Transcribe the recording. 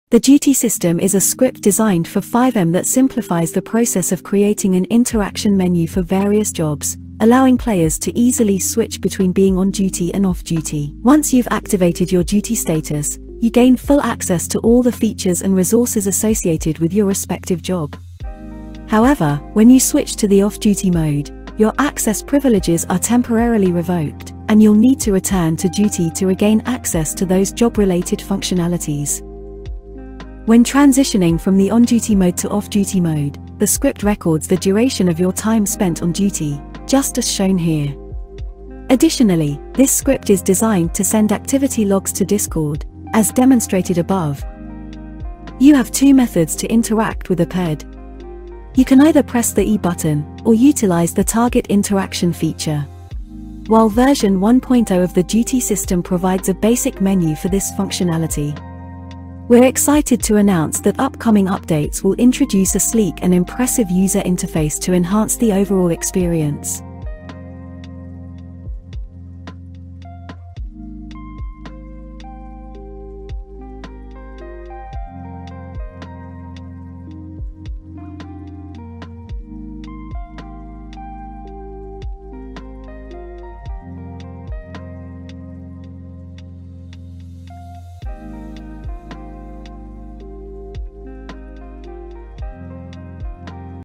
The duty system is a script designed for Fivem that simplifies the process of creating an interaction menu for various jobs, allowing players to easily switch between being on duty and off duty. Once you've activated your duty status, you gain full access to all the features and resources associated with your respective job. However, when you switch to the off-duty mode, your access privileges are temporarily revoked, and you'll need to return to duty to regain access to those job-related functionalities. When transitioning from the on-duty mode to off-duty mode, the script records the duration of your time spent on duty, just as shown here. Additionally, this script is designed to send activity logs to Discord, as demonstrated above. You have two methods to interact with a Ped. You can either press the E button, or utilize the target interaction feature. While version 1.0 of the duty system provides a basic menu for this functionality, we're excited to announce that upcoming updates will introduce a sleek and impressive user interface to enhance the overall experience.